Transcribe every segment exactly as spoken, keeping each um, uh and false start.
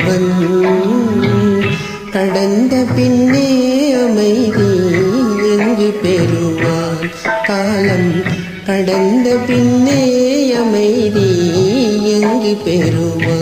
ஒருவன் கடந்த பின்னே அமைதி எங்கு பெறுவான்? காலம் கடந்த பின்னே அமைதி எங்கு பெறுவான்?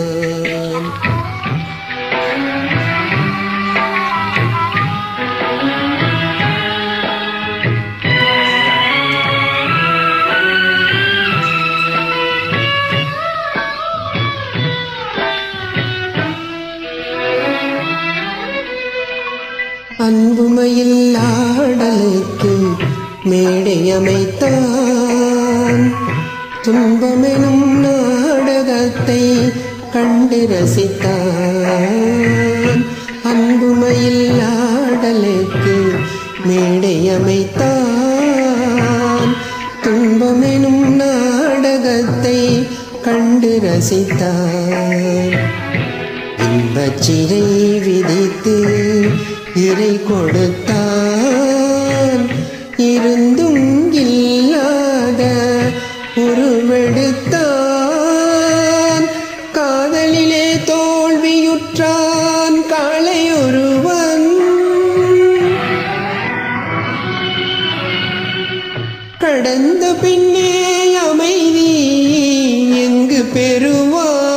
அன்புமையில் ஆடலுக்கு மேடை அமைத்தான், துன்பமெனும் நாடகத்தை கண்டு ரசித்தான். அன்புமையில் ஆடலுக்கு மேடை அமைத்தான், துன்பமெனும் நாடகத்தை கண்டு ரசித்தான். இன்பச் சிறை விதித்து இறை கொடுத்தான், இருந்தும் இல்லாத உருவெடுத்தான். காதலிலே தோல்வியுற்றான் காளையொருவன், கடந்த பின்னே அமைதி எங்கு பெறுவான்?